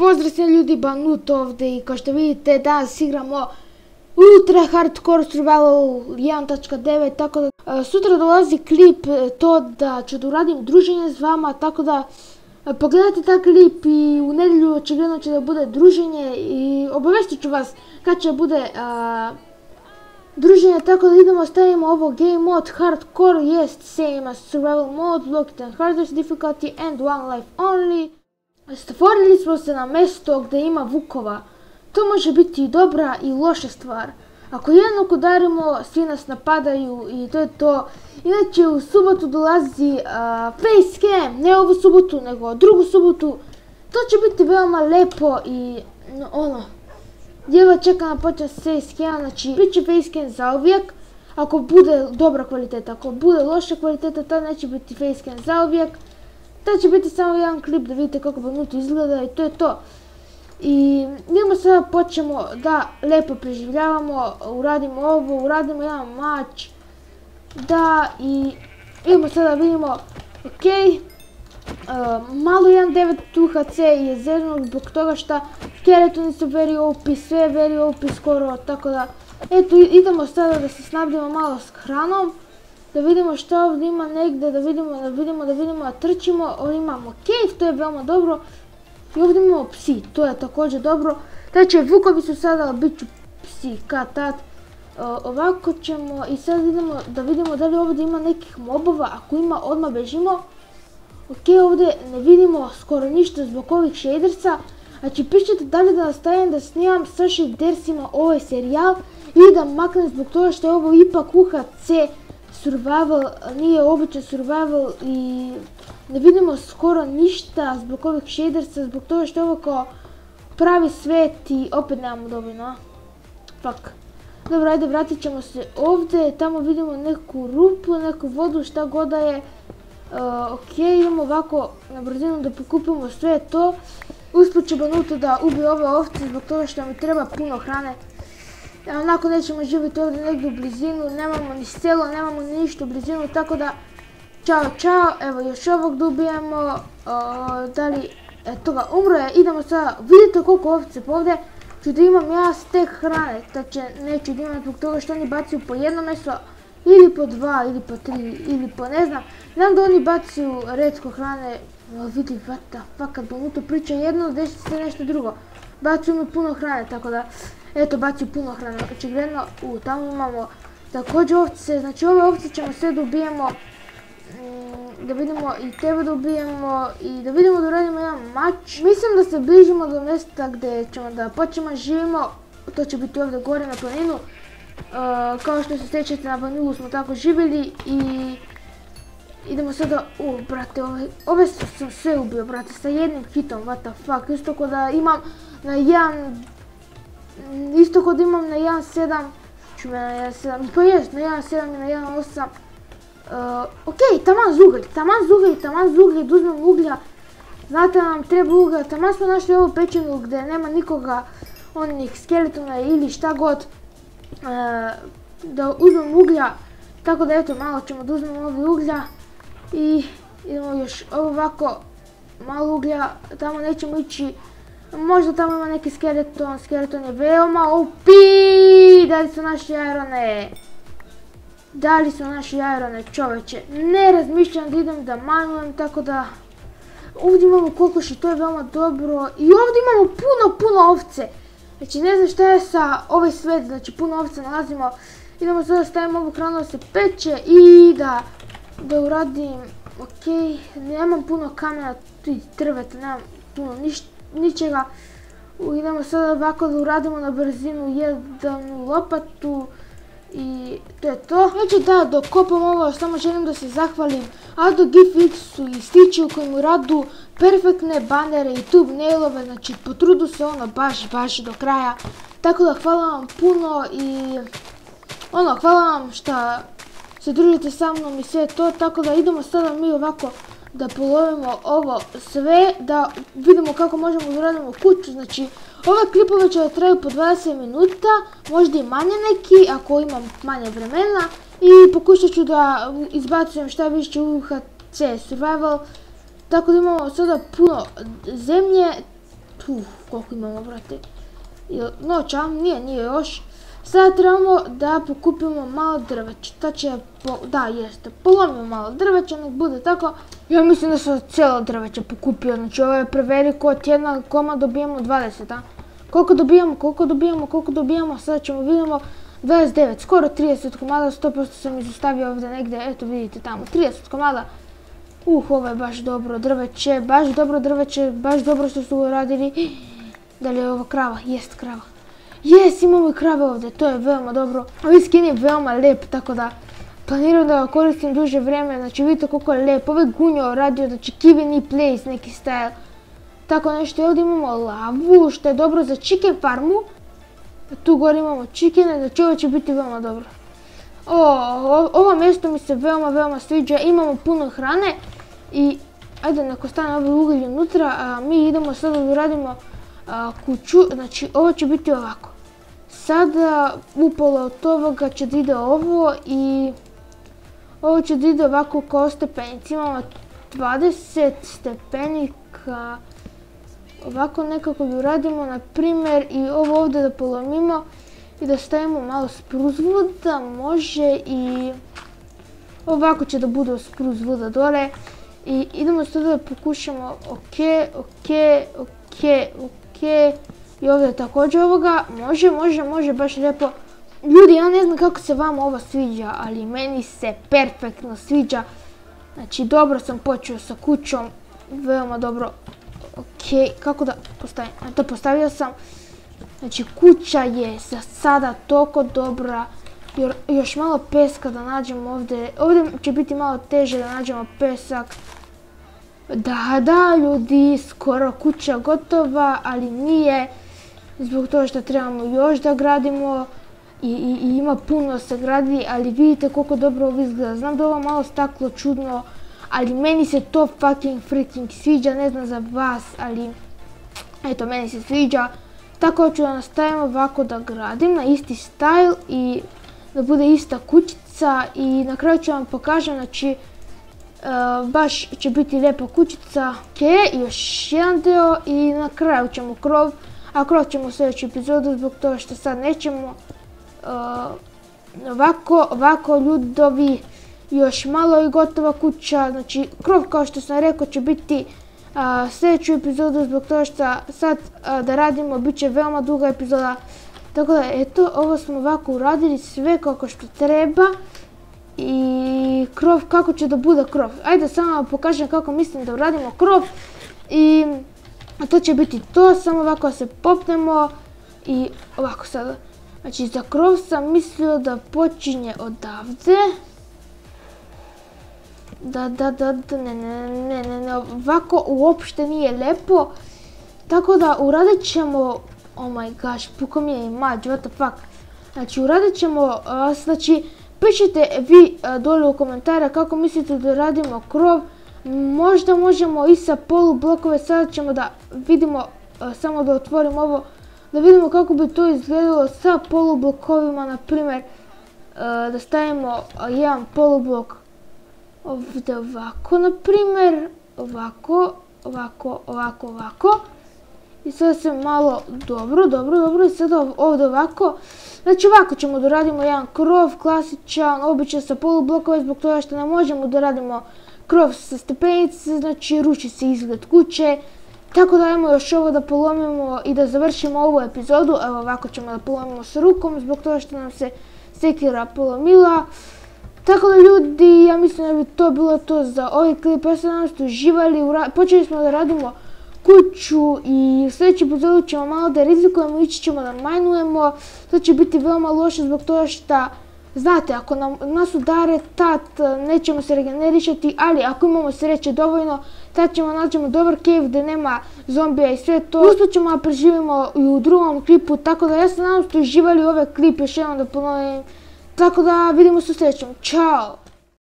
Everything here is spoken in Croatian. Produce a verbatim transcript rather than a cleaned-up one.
Pozdrav sve ljudi, Banut ovdje i kao što vidite danas igramo Ultra Hardcore Survival jedan točka devet, tako da uh, sutra dolazi klip to da ću da uradim druženje s vama, tako da uh, pogledajte taj klip i u nedjelju očigledno će da bude druženje i obavestit ću vas kad će bude uh, druženje, tako da idemo stavimo ovo game mode hardcore, jest same as survival mode, locked and hardest difficulty and one life only. Stvorili smo se na mjesto gdje ima vukova. To može biti i dobra i loša stvar. Ako jednog udarimo, svi nas napadaju i to je to. Inače u subotu dolazi uh, facecam, ne ovu subotu nego drugu subotu. To će biti veoma lepo i no, ono, djeva čeka na počas facecam, znači bit će facecam zauvijek. Ako bude dobra kvaliteta, ako bude loša kvaliteta, tad neće biti facecam zauvijek. Tad će biti samo jedan klip da vidite kako Banut izgleda i to je to. I idemo sada počnemo da lijepo preživljavamo, uradimo ovo, uradimo jedan mač. Da i idemo sada vidimo, ok, uh, malo jedan devet U H C je zeznuo zbog toga što skeletoni su very O P, sve je very O P skoro, tako da eto idemo sada da se snabdimo malo s hranom. Da vidimo što ovdje ima negdje, da vidimo, da vidimo, da vidimo, da trčimo. Ovdje imamo cave, to je veoma dobro. I ovdje imamo psi, to je također dobro. Znači, vukovi su sada, bit ću psi, kad tad. Ovako ćemo i sad idemo da vidimo da li ovdje ima nekih mobova. Ako ima, odmah bežimo. Ok, ovdje ne vidimo skoro ništa zbog ovih shadersa. Znači, pišite da li da nastavim da snimam sa shadersima ovaj serijal ili da maknem zbog toga što je ovo ipak U H C survival, nije običan survival i ne vidimo skoro ništa zbog ovih shadersa, zbog toga što je ovo kao pravi svet i opet nemamo dovoljno. Fuck. Dobro, ajde, vratit ćemo se ovdje, tamo vidimo neku rupu, neku vodu, šta god da je. Uh, ok, idemo ovako na brzinu da pokupimo sve to. Usput će Banuto da ubije ove ovce zbog toga što mi treba puno hrane. Onako nećemo živjeti ovdje negdje u blizinu, nemamo ni selo, nemamo ni ništa u blizinu, tako da čao čao, evo još ovog da ubijemo, da li, eto ga, umro je, idemo sada, vidite koliko ovce ovdje, ću da imam ja stek hrane, znači neću da imam zbog toga što oni bacaju po jedno meso, ili po dva, ili po tri, ili po ne znam, znam da oni bacaju retko hrane, no vidi, what the fuck, kad Banuto priča jedno, desi se nešto drugo, bacaju mi puno hrane, tako da, eto, baci puno hrane, očigledno, u, tamo imamo također ovce, znači ove ovce ćemo sve da ubijemo, mm, da vidimo i tebe da ubijemo i da vidimo da uradimo jedan mač. Mislim da se bližimo do mjesta gdje ćemo da počnemo živimo, to će biti ovdje gore na planinu, uh, kao što se sjećate na Vanilu smo tako živjeli i idemo sada, u, brate, ove, ove sam sve ubio, brate, sa jednim hitom, what the fuck, isto ko da imam na jedan Isto kod imam na jedan sedam, ću me na jedan sedam, pa jest, na jedan sedam i na jedan osam. Uh, ok, taman zugalj, taman zugalj, taman zugalj, da uzmem uglja. Znate nam treba uglja, taman smo našli ovu pećinu gdje nema nikoga, onih skeletona ili šta god. Uh, da uzmem uglja, tako da eto malo ćemo da uzmemo ovdje uglja. I idemo još ovako, malo uglja, tamo nećemo ići. Možda tamo ima neki skeleton, skeleton je veoma O P, da li su naši irone? Da li su naši irone, čoveče? Ne razmišljam da idem da manujem, tako da ovdje imamo kokoši, to je veoma dobro i ovdje imamo puno, puno ovce. Znači ne znam šta je sa ovaj svet, znači puno ovce nalazimo. Idemo sada stavimo ovu hranu da se peče i da, da uradim, ok, nemam puno kamena i drveta, nemam puno ništa. Ničega. Idemo sada ovako da uradimo na brzinu jednu lopatu i to je to. Znači da, dok kopam ovo, samo želim da se zahvalim Ado GIFX-u i Stiću koji mu radu perfektne banere i thumbnailove, znači potrudu se ono baš, baš do kraja. Tako da hvala vam puno i ono, hvala vam što se družite sa mnom i sve to, tako da idemo sada mi ovako da polovimo ovo sve, da vidimo kako možemo da uradimo kuću, znači ove klipove će da traju po dvadeset minuta, možda i manje neki ako imam manje vremena i pokušat ću da izbacujem šta više u U H C survival, tako da imamo sada puno zemlje, Uf, koliko imamo, brate. Noć, a? Nije, nije još. Sada trebamo da pokupimo malo drveća. Tačnije, da, jeste. Polomimo malo drveća, nek bude tako. Ja mislim da sam cijelo drveće pokupio. Znači, ovo je preveliko, od jedna koma dobijamo dvadeset, a? Koliko dobijamo, koliko dobijamo, koliko dobijamo, sada ćemo vidimo. dvadeset devet, skoro trideset komada, sto posto sam izostavio ovdje negdje, eto vidite tamo, trideset komada. Uh, ovo je baš dobro drveće, baš dobro drveće, baš dobro što su uradili. Da li je ovo krava? Jest krava. Jes, imamo i krave ovdje, to je veoma dobro. Ovaj skin je veoma lijep, tako da planiram da ga koristim duže vrijeme. Znači vidite koliko je lijep, ovaj gunjo radio, znači Kivini Place, neki style. Tako nešto, ovdje imamo lavu, što je dobro za chicken farmu. Tu gore imamo chickene, znači ovo će biti veoma dobro. O, ovo mjesto mi se veoma, veoma sviđa, imamo puno hrane i ajde nek ostane ovaj ugalj unutra, a mi idemo sada da uradimo kuću, znači ovo će biti ovako. Sada upola od ovoga će da ide ovo i ovo će da ide ovako kao stepenici, imamo dvadeset stepenika. Ovako nekako bi uradimo, na primjer, i ovo ovdje da polomimo i da stavimo malo spruce wooda, može i ovako će da bude spruce wooda dole. I idemo sada da pokušamo, ok, ok, ok, ok, i ovdje također ovoga, može, može, može, baš lijepo. Ljudi, ja ne znam kako se vama ovo sviđa, ali meni se perfektno sviđa. Znači, dobro sam počeo sa kućom, veoma dobro. Ok, kako da postavim? To postavio sam. Znači, kuća je za sada toliko dobra. Još malo peska da nađemo ovdje. Ovdje će biti malo teže da nađemo pesak. Da, da, ljudi, skoro kuća gotova, ali nije. Zbog toga što trebamo još da gradimo. I, i, i ima puno se gradi, ali vidite koliko dobro ovo izgleda. Znam da je ovo malo staklo čudno, ali meni se to fucking freaking sviđa, ne znam za vas, ali eto, meni se sviđa. Tako ću da nastavim ovako da gradim na isti style i da bude ista kućica i na kraju ću vam pokažem, znači uh, baš će biti lijepa kućica. Ok, još jedan deo i na kraju ćemo krov, a krov ćemo u sljedeću epizodu zbog toga što sad nećemo. Uh, ovako, ovako ljudovi. Još malo i gotova kuća, znači krov kao što sam rekao će biti a, sljedeću epizodu zbog toga što sad a, da radimo bit će veoma duga epizoda. Tako da eto, ovo smo ovako uradili sve kako što treba i krov kako će da bude krov. Ajde samo vam pokažem kako mislim da uradimo krov i to će biti to, samo ovako se popnemo i ovako sada. Znači za krov sam mislio da počinje odavde. Da, da, da, da, ne, ne, ne, ne, ne, ovako uopšte nije lijepo. Tako da uradit ćemo, oh my gosh, puko mi je i mađ, what the fuck. Znači uradit ćemo, znači pišite vi dole u komentare kako mislite da radimo krov. Možda možemo i sa polublokove, sada ćemo da vidimo, samo da otvorim ovo, da vidimo kako bi to izgledalo sa polublokovima, na primjer, da stavimo jedan polublok ovdje ovako, na primjer, ovako, ovako, ovako, ovako. I sada se malo, dobro, dobro, dobro, i sada ovdje ovako. Znači ovako ćemo da radimo jedan krov, klasičan, običan sa polublokova, zbog toga što ne možemo da radimo krov sa stepenice, znači ruši se izgled kuće. Tako da ajmo još ovo da polomimo i da završimo ovu epizodu. Evo ovako ćemo da polomimo sa rukom, zbog toga što nam se sekira polomila. Tako da ljudi, ja mislim da bi to bilo to za ovaj klip. Ja se nadam da ste uživali, počeli smo da radimo kuću i u sljedećem epizodu ćemo malo da rizikujemo, ići ćemo da majnujemo. To će biti veoma loše zbog toga što, znate, ako nam, nas udare, tad nećemo se regenerišati, ali ako imamo sreće dovoljno, tad ćemo nađemo dobar cave gdje nema zombija i sve to. Uspjet ćemo da preživimo i u drugom klipu, tako da ja se nadam da ste uživali u ovaj klip, još jednom da ponovim. Tako da vidimo se u sljedećem. Ćao!